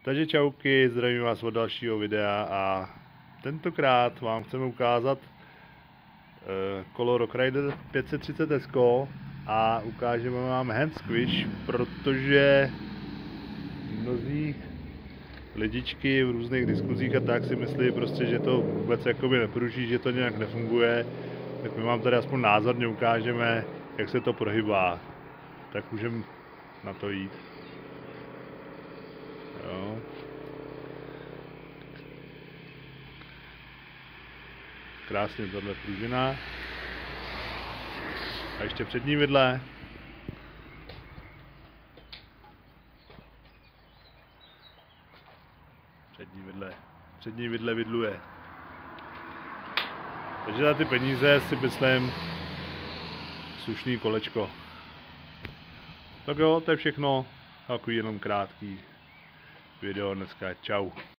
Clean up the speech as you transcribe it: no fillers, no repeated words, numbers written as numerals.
Takže čauky, zdravím vás od dalšího videa a tentokrát vám chceme ukázat kolo Rock Rider 530 S a ukážeme vám hand squish, protože mnozí lidičky v různých diskuzích a tak si myslí prostě, že to vůbec jakoby nepruží, že to nějak nefunguje, tak my vám tady aspoň názorně ukážeme, jak se to prohybá. Tak můžeme na to jít. Jo. Krásně tohle pružina. A ještě přední vidle. Přední vidle vidluje. Takže za ty peníze si myslím slušný kolečko. Tak jo, to je všechno. Takový jenom krátký video dneska. Čau.